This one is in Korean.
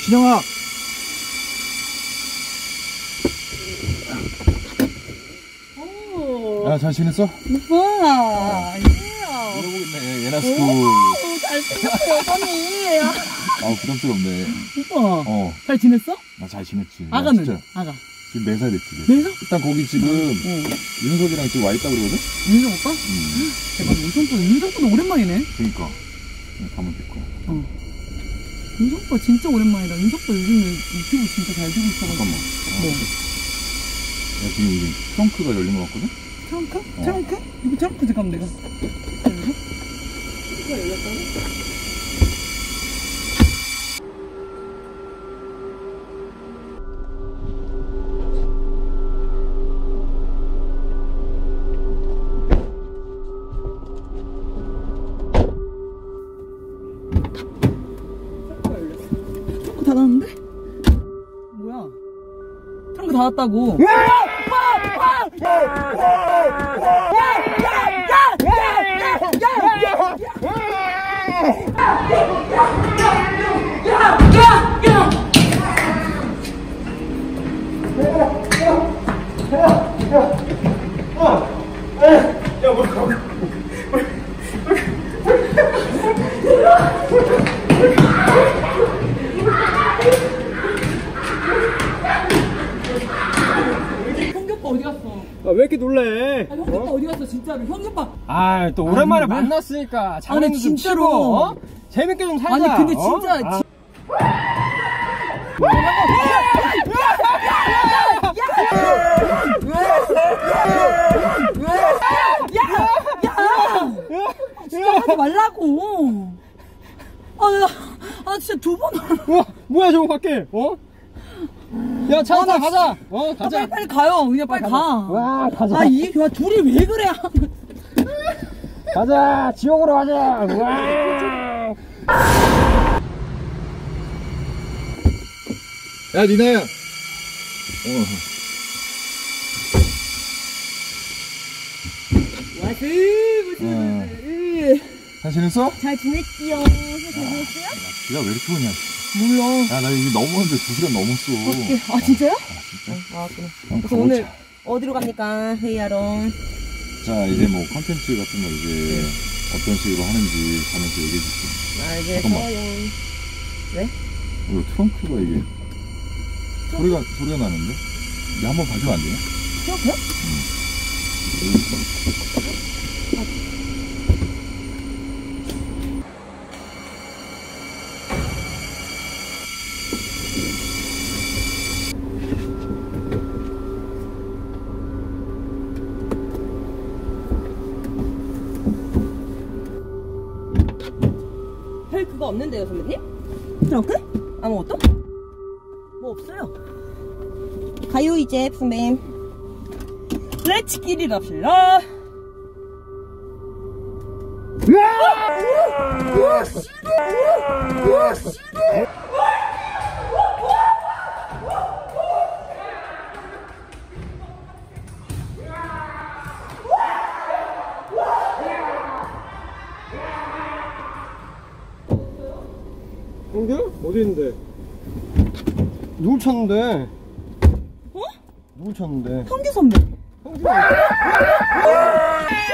진영아. 야, 잘 지냈어? 오빠, 이러고 있네, 예나스쿠. 잘생겼어, 여전히. 아우, 부담스럽네. 오빠, 잘 지냈어? 나 잘 지냈지. 아가는? 진짜. 아가. 지금 4살 됐지. 매사? 일단 거기 지금 윤석이랑 지금 와 있다 그러거든? 윤석 오빠? 대박, 윤석도 오랜만이네. 그니까. 가면 됐고. 윤석 오빠 진짜 오랜만이다. 윤석 오빠 요즘에 유튜브 진짜 잘 되고 있어가지고. 잠깐만. 뭐? 야, 지금 여기 트렁크가 열린 것 같거든? 트렁크? 트렁크? 이거 트렁크 잠깐만 내가. 이거 열렸다고? 트렁크 닫았는데? 뭐야? 트렁크 닫았다고. 어디 갔어? 아, 왜 이렇게 놀래? 아, 형기 오빠 어디 갔어 진짜로? 형기 오빠. 아, 또 오랜만에 만났으니까 장난도 좀 진짜로. 치고, 어? 재밌게 좀 살자. 아니 근데 진짜. 진짜 하지 말라고. 진짜 두 번. 뭐야 저거 밖에? 어? 야, 차 타고 가자. 가자. 빨리 가요. 그냥 빨리 가. 와, 가자. 이 둘이 왜 그래? 가자. 지옥으로 가자. 와. 야, 니나야. 잘 지냈어? 잘 지냈지요. 잘 지냈어요? 비가 왜 이렇게 오냐? 몰라. 야, 나 여기 넘었는데 2시간 넘었어. 아 진짜요? 진짜? 그래. 그래서 오늘 어디로 갑니까? 회의하러. 자, 이제 뭐 컨텐츠 같은 거 이제 어떤 식으로 하는지 가면서 얘기해 줄게. 알겠어요. 왜? 이거 트렁크가 이게 소리가 나는데? 이거 한번 봐주면 안 되냐? 트렁크요? 별 그거 없는데요, 선배님? 트렁크? 아무것도? 뭐 없어요. 가요 이제 선배님. 렛츠 기릿 합시다. 형규? 어디 있는데? 누굴 쳤는데? 어? 누굴 쳤는데? 형규 선배. 형규.